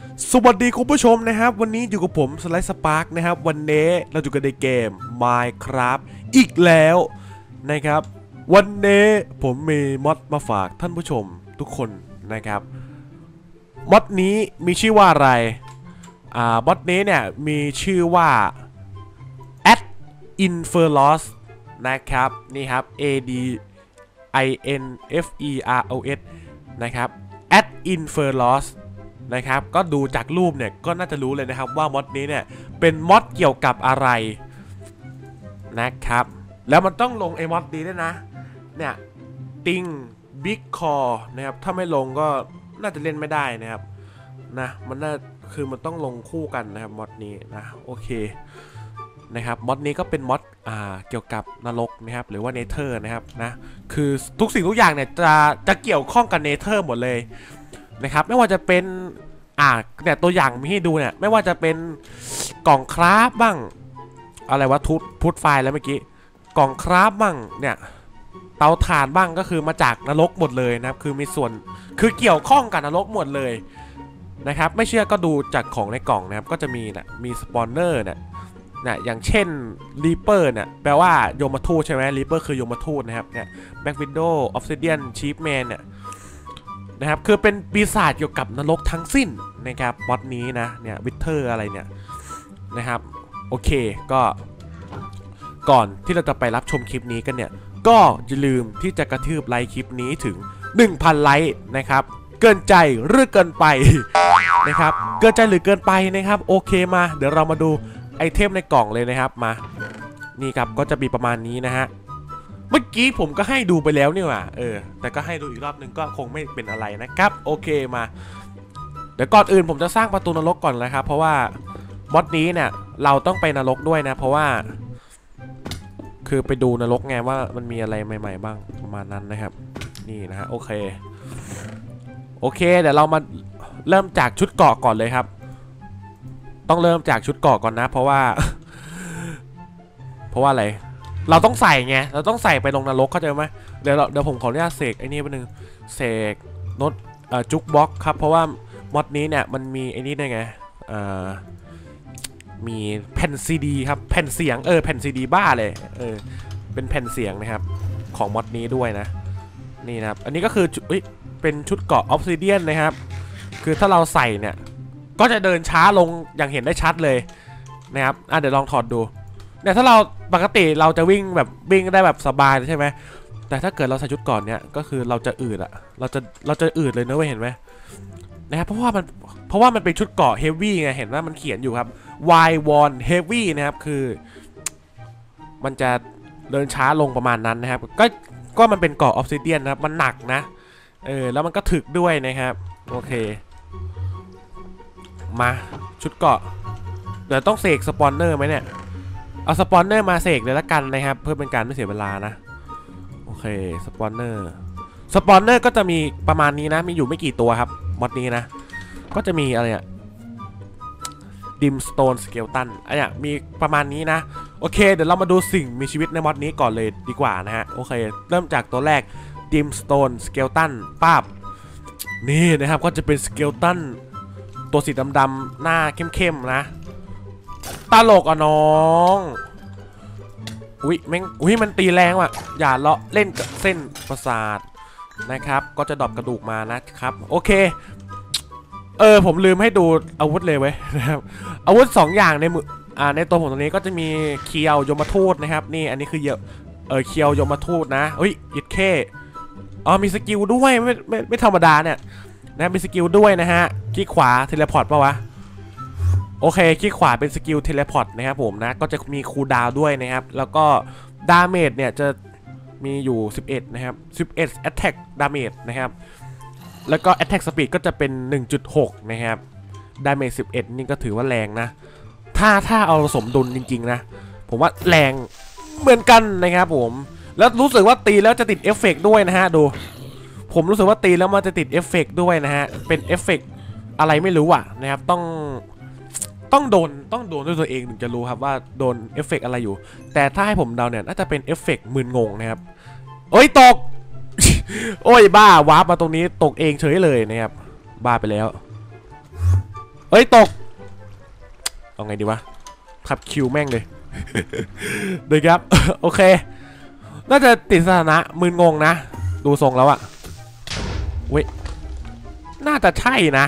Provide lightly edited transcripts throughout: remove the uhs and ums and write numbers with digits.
สวัสดีคุณผู้ชมนะครับวันนี้อยู่กับผมสไลด์สปาร์กนะครับวันนี้เราอยู่กันในเกม Minecraft อีกแล้วนะครับวันนี้ผมมีมอดมาฝากท่านผู้ชมทุกคนนะครับมอดนี้มีชื่อว่าอะไรมอดนี้เนี่ยมีชื่อว่า Ad Inferos นะครับนี่ครับ ADINFEROS นะครับ Ad Inferosนะครับก็ดูจากรูปเนี่ยก็น่าจะรู้เลยนะครับว่ามอดนี้เนี่ยเป็นมอดเกี่ยวกับอะไรนะครับแล้วมันต้องลงไอ้มอดนี้ด้วยนะเนี่ยติงบิ๊กคอนะครับถ้าไม่ลงก็น่าจะเล่นไม่ได้นะครับนะมันน่าคือมันต้องลงคู่กันนะครับมอดนี้นะโอเคนะครับมอดนี้ก็เป็นมอดเกี่ยวกับนรกนะครับหรือว่าเนเธอร์นะครับนะคือทุกสิ่งทุกอย่างเนี่ยจะเกี่ยวข้องกับเนเธอร์หมดเลยนะครับไม่ว่าจะเป็นเนี่ยตัวอย่างมีให้ดูเนี่ยไม่ว่าจะเป็นกล่องคราฟบ้างอะไรวะพุทไฟล์แล้วเมื่อกี้กล่องคราฟบ้างเนี่ยเตาถ่านบ้างก็คือมาจากนรกหมดเลยนะครับคือมีส่วนคือเกี่ยวข้องกับนรกหมดเลยนะครับไม่เชื่อก็ดูจากของในกล่องนะครับก็จะมีนะมีสปอนเนอร์เนี่ยอย่างเช่นรีเปอร์เนี่ยแปลว่าโยมทูตใช่ไหมรีเปอร์คือโยมทูตนะครับเนี่ยแบ็กวินโดว์ออฟซิเดียนชีฟแมนเนี่ยนะครับคือเป็นปีศาจเกี่ยวกับนรกทั้งสิ้นนะครับมอดนี้นะเนี่ยวิเทอร์อะไรเนี่ยนะครับโอเคก็ก่อนที่เราจะไปรับชมคลิปนี้กันเนี่ยก็อย่าลืมที่จะกระทืบไลค์คลิปนี้ถึง 1,000 ไลค์นะครับเกินใจหรือเกินไปนะครับเกินใจหรือเกินไปนะครับโอเคมาเดี๋ยวเรามาดูไอเทมในกล่องเลยนะครับมานี่ครับก็จะมีประมาณนี้นะฮะเมื่อกี้ผมก็ให้ดูไปแล้วนี่หว่าแต่ก็ให้ดูอีกรอบนึงก็คงไม่เป็นอะไรนะครับโอเคมาเดี๋ยวก่อนอื่นผมจะสร้างประตูนรกก่อนเลยครับเพราะว่ามอดนี้เนี่ยเราต้องไปนรกด้วยนะเพราะว่าคือไปดูนรกไงว่ามันมีอะไรใหม่ๆบ้างประมาณนั้นนะครับนี่นะฮะโอเคเดี๋ยวเรามาเริ่มจากชุดเกราะก่อนเลยครับต้องเริ่มจากชุดเกราะก่อนนะเพราะว่าอะไรเราต้องใส่ไงเราต้องใส่ไปลงนรกเข้าใจไหมเดี๋ยวผมขออนุญาตเสกไอ้นี่ไปหนึ่งเสกโน้ตจุกบล็อกครับเพราะว่ามอดนี้เนี่ยมันมีไอ้นี่ได้ไงมีแผ่นซีดีครับแผ่นเสียงแผ่นซีดีบ้าเลยเป็นแผ่นเสียงนะครับของมอดนี้ด้วยนะนี่นะครับอันนี้ก็คือเป็นชุดเกราะออฟซิเดียนนะครับคือถ้าเราใส่เนี่ยก็จะเดินช้าลงอย่างเห็นได้ชัดเลยนะครับเดี๋ยวลองถอดดูเนี่ยถ้าเราปกติเราจะวิ่งได้แบบสบายใช่ไหมแต่ถ้าเกิดเราใส่ชุดก่อนเนี่ยก็คือเราจะอืดเราจะอืดเลยนะเว้ยเห็นไหมนะครับเพราะว่ามันเป็นชุดเกราะเฮฟวี่ไงเห็นว่ามันเขียนอยู่ครับ Y One Heavy นะครับคือมันจะเดินช้าลงประมาณนั้นนะครับก็มันเป็นเกราะออฟซิเดียนนะครับมันหนักนะแล้วมันก็ถึกด้วยนะครับโอเคมาชุดเกราะเดี๋ยวต้องเสกสปอนเนอร์ไหมเนี่ยเอาสปอนเนอร์มาเสกเลยละกันนะครับเพื่อเป็นการไม่เสียเวลานะโอเคสปอนเนอร์ก็จะมีประมาณนี้นะมีอยู่ไม่กี่ตัวครับมอดนี้นะก็จะมีอะไรอะดิมสโตนสเกลตันมีประมาณนี้นะโอเคเดี๋ยวเรามาดูสิ่งมีชีวิตในมอดนี้ก่อนเลยดีกว่านะฮะโอเคเริ่มจากตัวแรกดิมสโตนสเกลตันป้าบนี่นะครับก็จะเป็นสเกลตันตัวสีดำๆหน้าเข้มๆนะตลกอ่ะน้องมันตีแรงว่ะอย่าเลาะเล่นกับเส้นประสาทนะครับก็จะดรอปกระดูกมานะครับโอเคผมลืมให้ดูอาวุธเลยเว้ยนะครับอาวุธ2อย่างในมือในตัวผมตรงนี้ก็จะมีเคียวยมทูตนะครับนี่อันนี้คือเคียวยมทูตนะยิดเคมีสกิลด้วยไม่ธรรมดาเนี่ยนะมีสกิลด้วยนะฮะคลิกขวาเทเลพอร์ตป่าวะโอเคคลิกขวาเป็นสกิลเทเลพอร์ตนะครับผมนะก็จะมีคูลดาวน์ด้วยนะครับแล้วก็ดาเมจเนี่ยจะมีอยู่11นะครับ11 attack damage นะครับแล้วก็ attack speed ก็จะเป็น 1.6 นะครับ damage 11นี่ก็ถือว่าแรงนะถ้าเอาสมดุลจริงๆนะผมว่าแรงเหมือนกันนะครับผมแล้วรู้สึกว่าตีแล้วจะติดเอฟเฟกต์ด้วยนะฮะดูผมรู้สึกว่าตีแล้วมันจะติดเอฟเฟกต์ด้วยนะฮะเป็นเอฟเฟกต์อะไรไม่รู้อ่ะนะครับต้องโดนด้วยตัวเองถึงจะรู้ครับว่าโดนเอฟเฟกต์อะไรอยู่แต่ถ้าให้ผมเดาเนี่ยน่าจะเป็นเอฟเฟกต์มึนงงนะครับตก บ้าวาร์ปมาตรงนี้ตกเองเฉยเลยนะครับบ้าไปแล้วเอ้ยตกเอาไงดีวะขับคิวแม่งเลย เดี๋ยวครับ โอเคน่าจะติดสถานะมึนงงนะดูทรงแล้วอะเว้ยน่าจะใช่นะ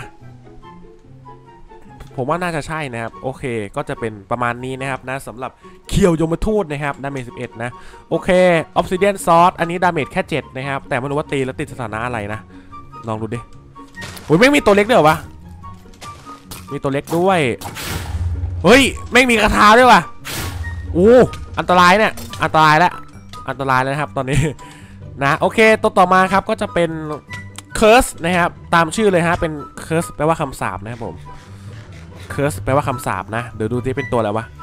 ผมว่าน่าจะใช่นะครับโอเคก็จะเป็นประมาณนี้นะครับนะสำหรับเคียวยมทูตนะครับดาเมจ11นะโอเคออฟซิเดียนซอสอันนี้ดาเมจแค่7นะครับแต่ไม่รู้ว่าตีแล้วติดสถานะอะไรนะลองดูดิโอ้ยไม่มีตัวเล็กด้วยเหรอวะมีตัวเล็กด้วยเฮ้ยไม่มีกระทาด้วยวะอู้อันตรายเนี่ยอันตรายแล้วนะครับตอนนี้นะโอเคตัวต่อมาครับก็จะเป็นเคิร์สนะครับตามชื่อเลยฮะเป็นเคิร์สแปลว่าคำสาปนะครับผมเคิร์สแปลว่าคำสาปนะเดี๋ยวดูที่เป็นตัวอะไรวะ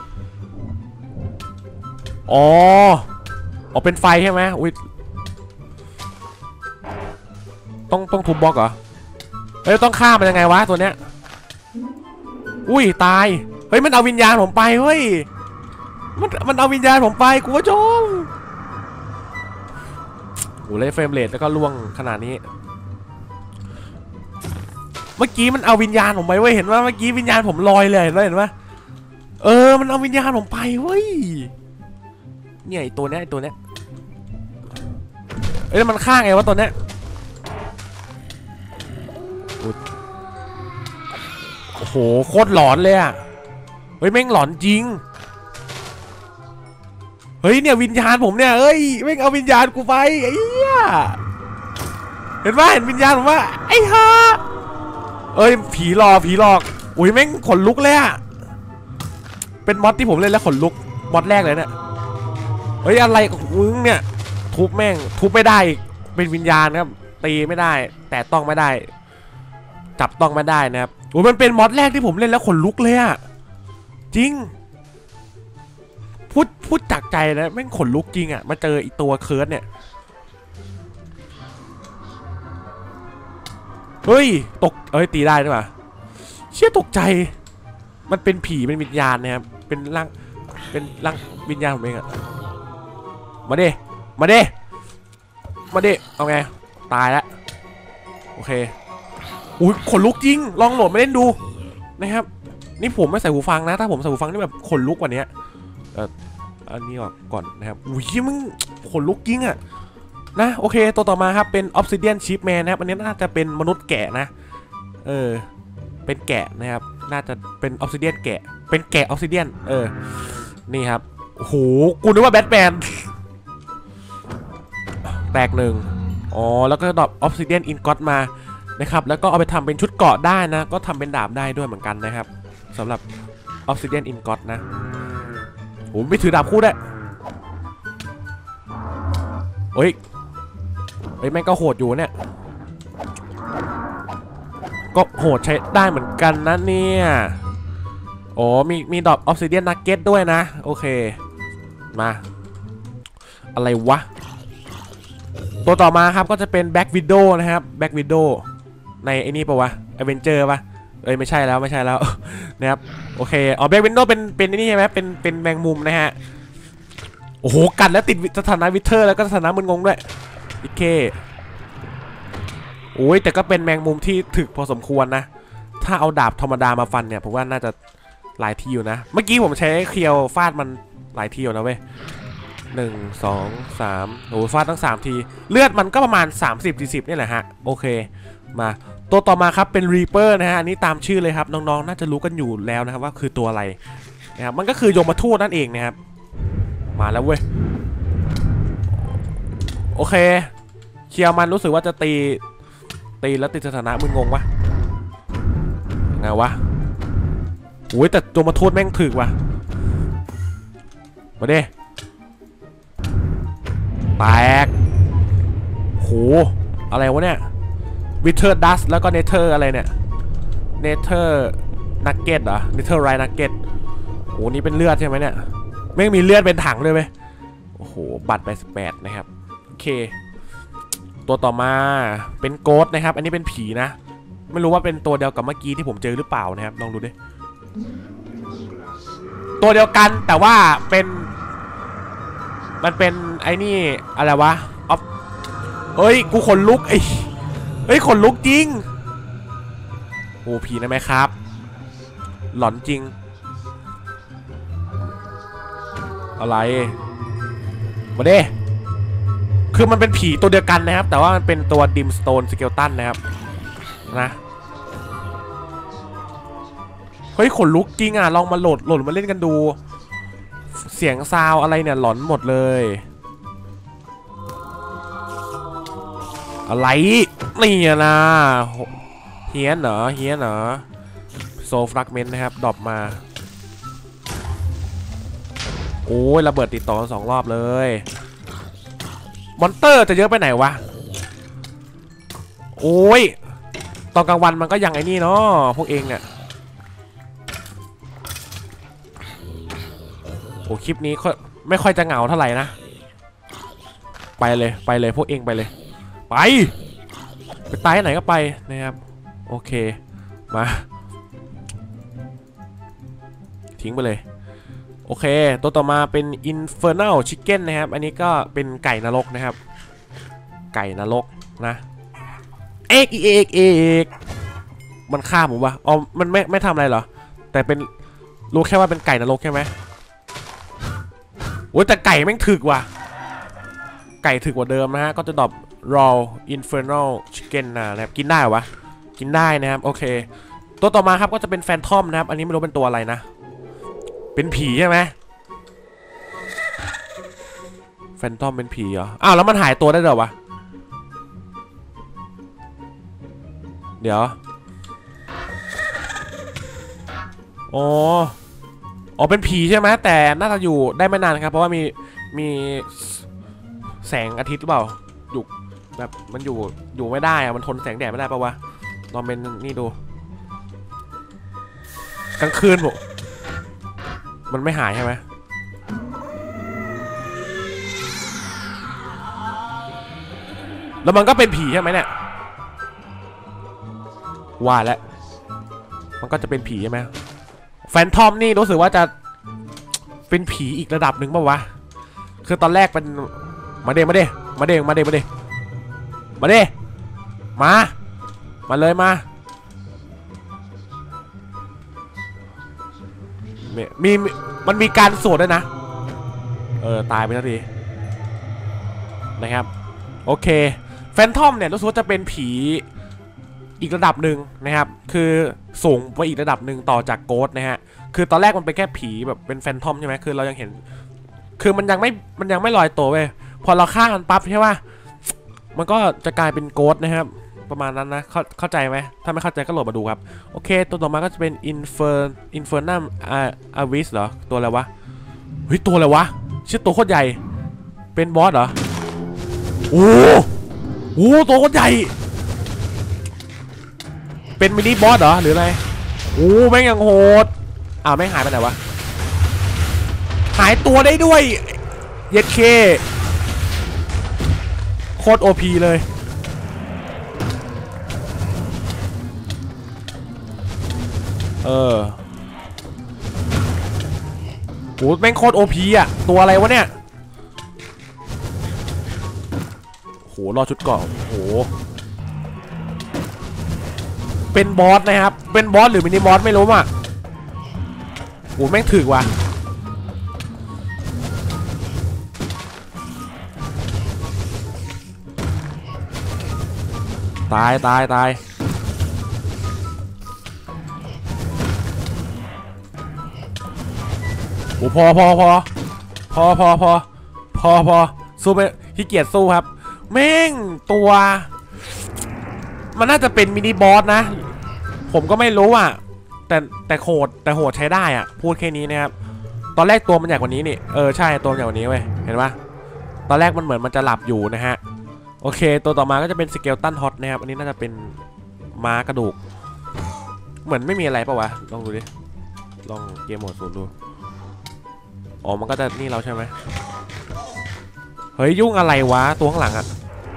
อ๋อเป็นไฟใช่ไหมอุ้ยต้องทุบบล็อกเหรอเฮ้ยต้องฆ่ามันยังไงวะตัวเนี้ยอุ้ยตายเฮ้ยมันเอาวิญญาณผมไปเฮ้ยมันเอาวิญญาณผมไปกูว่าจมโอ้เลยเฟรมเรทแล้วก็ล่วงขนาดนี้เมื่อกี้มันเอาวิญญาณผมไปเว้ยเห็นว่าเมื่อกี้วิญญาณผมลอยเลยเห็นไหมมันเอาวิญญาณผมไปเว้ยเนี่ยไอตัวเนี้ยเอ้ยมันฆ่าไงวะตัวเนี้ยโอ้โหโคตรหลอนเลยอะเฮ้ยแม่งหลอนจริงเฮ้ยเนี่ยวิญญาณผมเนี่ยเอ้ยแม่งเอาวิญญาณกูไปไอ้เหี้ยเห็นวิญญาณผมว่าไอ้ห่าเอ้ยผีหลอกอุ้ยแม่งขนลุกเลยอะเป็นมอดที่ผมเล่นแล้วขนลุกมอดแรกเลยเนี่ยเฮ้ยอะไรของมึงเนี่ยทุบแม่งทุบไม่ได้เป็นวิญญาณครับตีไม่ได้แต่ต้องไม่ได้จับต้องไม่ได้นะครับโอ้ยมันเป็นมอดแรกที่ผมเล่นแล้วขนลุกเลยอะจริงพูดจากใจนะแม่งขนลุกจริงอะมาเจออีตัวเคิร์สเนี่ยเฮ้ยตกตีได้ด้วยป่ะเชี่ยตกใจมันเป็นผีเป็นวิญญาณนะครับเป็นร่างวิญญาณผมเองอะมาดิเอาไงตายแล้วโอเคอุ้ยขนลุกจริงลองโหลดมาเล่นดูนะครับนี่ผมไม่ใส่หูฟังนะถ้าผมใส่หูฟังนี่แบบขนลุกกว่านี้อันนี้ออกก่อนนะครับอุ้ยมึงขนลุกจริงอะนะโอเคตัวต่อมาครับเป็น Obsidian Sheepman นะครับอันนี้น่าจะเป็นมนุษย์แกะนะเป็นแกะนะครับน่าจะเป็น Obsidian แกะเป็นแกะ Obsidian นี่ครับโอ้โหกูนึกว่าแบทแมนแตกหนึ่งอ๋อแล้วก็ดรอป Obsidian Ingot มานะครับแล้วก็เอาไปทำเป็นชุดเกราะได้นะก็ทำเป็นดาบได้ด้วยเหมือนกันนะครับสำหรับ Obsidian Ingot นะโอ้ไม่ถือดาบคู่ได้เฮ้ยแม่งก็โหดอยู่เนี่ยก็โหดใช้ได้เหมือนกันนะเนี่ยโอ้มีดรอป Obsidian Nugget ด้วยนะโอเคมาอะไรวะตัวต่อมาครับก็จะเป็น Black Widow นะครับ Black Widow ในไอ้นี่ปะวะ Avenger ปะไม่ใช่แล้วนะครับโอเคBlack Widow เป็นไอ้นี่ใช่ไหมเป็นแมงมุมนะฮะโอ้โหกัดแล้วติดสถานะวิเทอร์แล้วก็สถานะมึนงงด้วยโอเคโอ้ยแต่ก็เป็นแมงมุมที่ถึกพอสมควรนะถ้าเอาดาบธรรมดามาฟันเนี่ยผมว่าน่าจะหลายทีอยู่นะเมื่อกี้ผมใช้เคียวฟาดมันหลายทีอยู่นะเว้ย1 2 3โอ้ฟาดทั้ง3ทีเลือดมันก็ประมาณ30-40นี่แหละฮะโอเคมาตัวต่อมาครับเป็น Reaper นะฮะอันนี้ตามชื่อเลยครับน้องๆน่าจะรู้กันอยู่แล้วนะครับว่าคือตัวอะไรนะครับมันก็คือยมทูตนั่นเองนะครับมาแล้วเว้ยโอเคเคียวมันรู้สึกว่าจะตีแล้วติดสถานะมึนงงวะไงวะโอ้ยแต่ตัวมาทูตแม่งถึกว่ะมาดิแตกโหอะไรวะเนี่ยวิเทอร์ดัสแล้วก็เนเธอร์อะไรเนี่ยเนเธอร์นักเก็ตเหรอเนเธอร์ไรนักเก็ตโหนี่เป็นเลือดใช่ไหมเนี่ยไม่มีเลือดเป็นถังเลยไหมโอ้โหบัตรไป18นะครับโอเคตัวต่อมาเป็นโกสต์นะครับอันนี้เป็นผีนะไม่รู้ว่าเป็นตัวเดียวกับเมื่อกี้ที่ผมเจอหรือเปล่านะครับลองดูดิตัวเดียวกันแต่ว่ามันเป็นไอ้นี่อะไรวะเฮ้ยกูขนลุกเฮ้ยขนลุกจริงโอ้ผีนะไหมครับหลอนจริงอะไรมาเด้คือมันเป็นผีตัวเดียวกันนะครับแต่ว่ามันเป็นตัวดิมสโตนสเกลตันนะครับนะเฮ้ยขนลุกจริงอ่ะลองมาโหลดมาเล่นกันดูเสียงซาวอะไรเนี่ยหลอนหมดเลยอะไรนี่นะเฮียนเหรอโซฟรักเมนต์นะครับดรอปมาโอ้ยระเบิดติดต่อ2 รอบเลยมอนเตอร์จะเยอะไปไหนวะโอ้ยตอนกลางวันมันก็ยังไอ้นี่เนาะพวกเองเนี่ยโอ้คลิปนี้ไม่ค่อยจะเหงาเท่าไหร่นะไปเลยพวกเองไปเลยไปตายไหนก็ไปนะครับโอเคมาทิ้งไปเลยโอเคตัวต่อมาเป็น Infernal Chicken นะครับอันนี้ก็เป็นไก่นรกนะครับไก่นรกนะเอกมันฆ่าผมวะอ๋อมันไม่ทำอะไรเหรอแต่เป็นรู้แค่ว่าเป็นไก่นรกใช่ไหมโอ้ยแต่ไก่แม่งถึกว่ะไก่ถึกกว่าเดิมนะฮะก็จะดรอป Raw Infernal Chicken นะครับกินได้วะกินได้นะครับโอเคตัวต่อมาครับก็จะเป็นแฟนทอมนะครับอันนี้ไม่รู้เป็นตัวอะไรนะเป็นผีใช่ไหมแฟนทอมเป็นผีเหรออ้าวแล้วมันหายตัวได้เหรอวะเดี๋ยวอ๋อเป็นผีใช่ไหมแต่น่าจะอยู่ได้ไม่นานครับเพราะว่ามีแสงอาทิตย์หรือเปล่าอยู่แบบมันอยู่ไม่ได้อะมันทนแสงแดดไม่ได้ปะวะลองเป็นนี่ดูกลางคืนผมมันไม่หายใช่ไหมแล้วมันก็เป็นผีใช่ไหมเนี่ยว่าแล้วมันก็จะเป็นผีใช่ไหมแฟนทอมนี่รู้สึกว่าจะเป็นผีอีกระดับหนึ่งป่ะวะคือตอนแรกเป็นมาเด้เลยมามันมีการสวดด้วยนะตายไปทันทีนะครับโอเคแฟนทอมเนี่ยรู้สึกว่าจะเป็นผีอีกระดับหนึ่งนะครับคือสูงไปอีกระดับหนึ่งต่อจากโกสต์นะฮะคือตอนแรกมันเป็นแค่ผีแบบเป็นแฟนทอมใช่ไหมคือเรายังเห็นคือมันยังไม่ลอยตัวเว้ยพอเราฆ่ามันปั๊บใช่ป่ะมันก็จะกลายเป็นโกสต์นะครับประมาณนั้นนะเข้าใจไหมถ้าไม่เข้าใจก็โหลดมาดูครับโอเคตัวต่อมาก็จะเป็นInfernum Avis เหรอตัวอะไรวะเฮ้ยตัวอะไรวะชื่อตัวโคตรใหญ่เป็นบอสเหรอโอ้ตัวโคตรใหญ่เป็นมินิบอสเหรอหรืออะไรโอ้แม่งยังโหดแม่งหายไปไหนวะหายตัวได้ด้วยเย็ดเคโคตร OP เลยโหแม่งโคตร OP อ่ะตัวอะไรวะเนี่ยโหรอชุดเกาะโหเป็นบอสนะครับเป็นบอสหรือมินิบอสไม่รู้อ่ะโหแม่งถึกว่ะตายโอ้พอสู้ไปขี้เกียจสู้ครับแม่งตัวมันน่าจะเป็นมินิบอสนะผมก็ไม่รู้อ่ะแต่โหดใช้ได้อ่ะพูดแค่นี้นะครับตอนแรกตัวมันใหญ่กว่านี้นี่ใช่ตัวใหญ่กว่านี้เว้ยเห็นปะตอนแรกมันเหมือนมันจะหลับอยู่นะฮะโอเคตัวต่อมาก็จะเป็นสเกลตันฮอตนะครับอันนี้น่าจะเป็นม้ากระดูกเหมือนไม่มีอะไรปะวะลองดูดิลองเกมโหมดศูนย์ดูอ๋อมันก็จะนี่เราใช่ไหมเฮ้ยยุ่งอะไรวะตัวข้างหลังอะ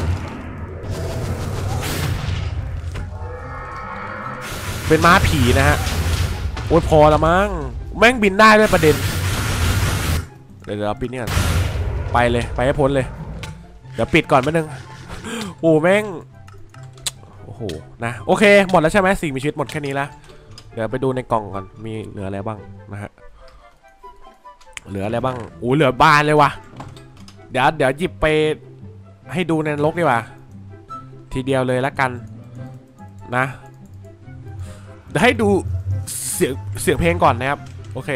เป็นม้าผีนะฮะโอ้ยพอละมั้งแม่งบินได้ด้วยประเด็นเดี๋ยวเราปิดนี่ก่อนไปเลยไปให้พ้นเลยเดี๋ยวปิดก่อนแป๊บนึงโอ้แม่งโอ้โหนะโอเคหมดแล้วใช่ไหมสิ่งมีชีวิตหมดแค่นี้ละเดี๋ยวไปดูในกล่องก่อนมีเหลืออะไรบ้างนะฮะเหลืออะไรบ้างเหลือบานเลยวะเดี๋ยวหยิบไปให้ดูในนรกดีกว่าทีเดียวเลยละกันนะเดี๋ยวให้ดูเสียงเพลงก่อนนะครับโอเค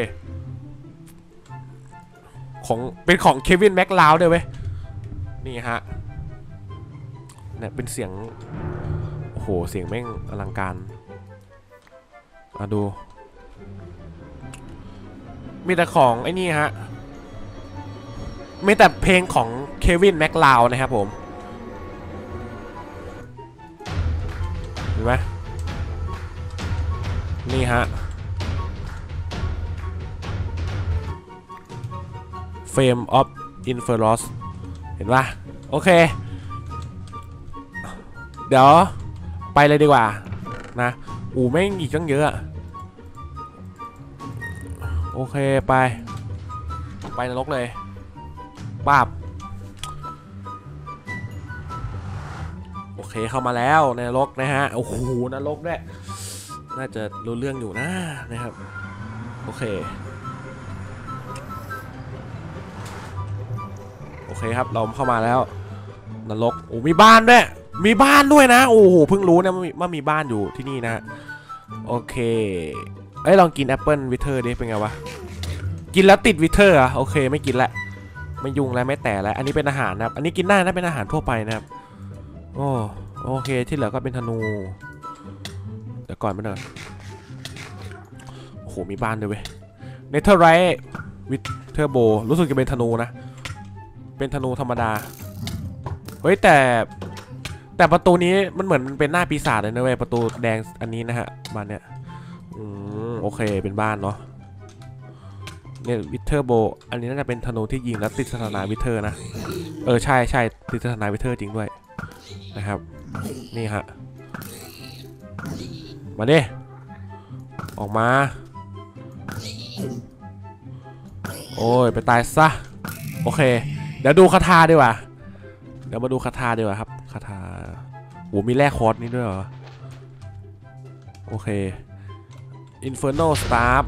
เป็นของเควินแม็กลาวด้วยเว้ยนี่ฮะเนี่ยเป็นเสียงโอ้โหเสียงแม่งอลังการมาดูมีแต่ของไอ้นี่ฮะมีแต่เพลงของเควินแม็กลาวนะครับผมเห็นไหมนี่ฮะFlame of Infernos เห็นป่ะโอเคเดี๋ยวไปเลยดีกว่านะแม่งอีกตั้งเยอะโอเคไปนรกเลยป้าบโอเคเข้ามาแล้วในนรกนะฮะโอ้โหนรกด้วยน่าจะรู้เรื่องอยู่นะครับโอเคครับเราเข้ามาแล้วนรกมีบ้านด้วยนะโอ้โหเพิ่งรู้นะว่ามีบ้านอยู่ที่นี่นะโอเคลองกินแอปเปิลวิเทอร์ดิเป็นไงวะกินแล้วติดวิเทอร์โอเคไม่กินละไม่ยุ่งแล้วไม่แตะแล้วอันนี้เป็นอาหารนะครับอันนี้กินได้นะเป็นอาหารทั่วไปนะครับโอเคที่เหลือก็เป็นธนูเดี๋ยวก่อนมาหน่อยโอ้โหมีบ้านด้วยเว้ยเนเธอร์ไรท์วิเทอร์โบรู้สึกจะเป็นธนูนะเป็นธนูธรรมดาเฮ้ยแต่ประตูนี้มันเหมือนเป็นหน้าปีศาจเลยนะเว้ยประตูแดงอันนี้นะฮะบ้านเนี้ยโอเคเป็นบ้านเนาะเนี่ยวิเทอร์โบอันนี้น่าจะเป็นธนูที่ยิงแล้วติดสถานะวิเทอร์นะใช่ติดสถานะวิเทอร์จริงด้วยนะครับนี่ฮะมาดิออกมาโอ้ยไปตายซะโอเคเดี๋ยวดูคาถาดีกว่าเดี๋ยวมาดูคาถาดีกว่าครับคาถามีแร่คอร์สนี่ด้วยเหรอโอเค Inferno Staff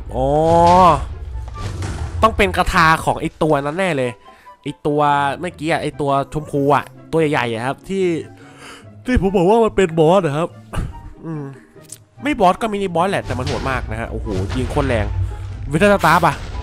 ต้องเป็นคาถาของไอตัวนั้นแน่เลยไอตัวเมื่อกี้ไอตัวชมพูตัวใหญ่ๆครับที่ผมบอกว่ามันเป็นบอสนะครับไม่บอสก็มินิบอสแหละแต่มันโหดมากนะฮะโอ้โหยิงโคตรแรงวิเทอร์สตาร์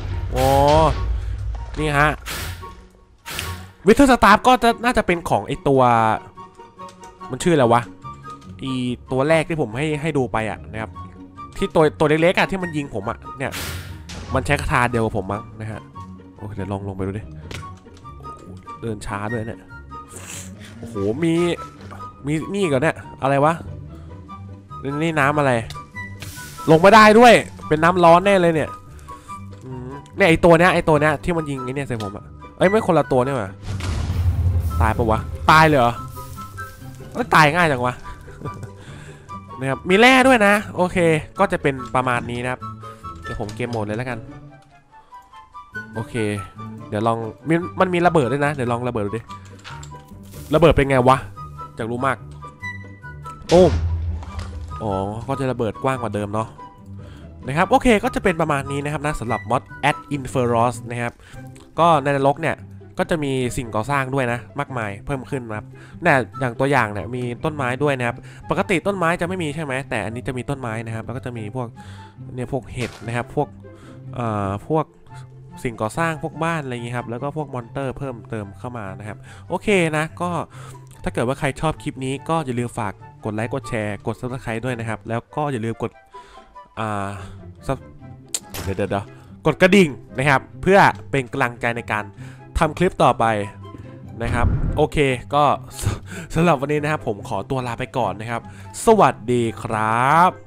นี่ฮะวิเทอร์สตาร์ก็น่าจะเป็นของไอตัวมันชื่ออะไรวะตัวแรกที่ผมให้ดูไปนะครับที่ตัวเล็กๆที่มันยิงผมเนี่ยมันใช้คาถาเดียวกับผมมั้งนะฮะโอเคเดี๋ยวลงไปดูดิเดินช้าด้วยเนี่ยโอ้โหมีนี่ก่อนเนี่ยอะไรวะนี่น้ำอะไรลงไม่ได้ด้วยเป็นน้ำร้อนแน่เลยเนี่ยเนี่ยไอตัวเนี้ยที่มันยิงไอเนี่ยใส่ผมไม่คนละตัวเนี่ยว่ะตายปะวะตายเลยเหรอไม่ตายง่ายจังวะนะครับมีแร่ด้วยนะโอเคก็จะเป็นประมาณนี้นะครับเดี๋ยวผมเกมโหมดเลยแล้วกันโอเคเดี๋ยวลองมันมีระเบิดด้วยนะเดี๋ยวลองระเบิดดูดิระเบิดเป็นไงวะอยากรู้มากตุ้มก็จะระเบิดกว้างกว่าเดิมเนาะนะครับโอเคก็จะเป็นประมาณนี้นะครับนะสำหรับ mod at Infernos นะครับก็ในนรกเนี่ยก็จะมีสิ่งก่อสร้างด้วยนะมากมายเพิ่มขึ้นนะครับเนี่ยอย่างตัวอย่างเนี่ยมีต้นไม้ด้วยนะครับปกติต้นไม้จะไม่มีใช่ไหมแต่อันนี้จะมีต้นไม้นะครับแล้วก็จะมีพวกเห็ดนะครับพวกสิ่งก่อสร้างพวกบ้านอะไรอย่างนี้ครับแล้วก็พวกมอนเตอร์เพิ่มเติมเข้ามานะครับโอเคนะก็ถ้าเกิดว่าใครชอบคลิปนี้ก็อย่าลืมฝากกดไลค์กดแชร์กด Subscribe ด้วยนะครับแล้วก็อย่าลืมกดเดี๋ยวกดกระดิ่งนะครับเพื่อเป็นกำลังใจในการทำคลิปต่อไปนะครับโอเคก็สำหรับวันนี้นะครับผมขอตัวลาไปก่อนนะครับสวัสดีครับ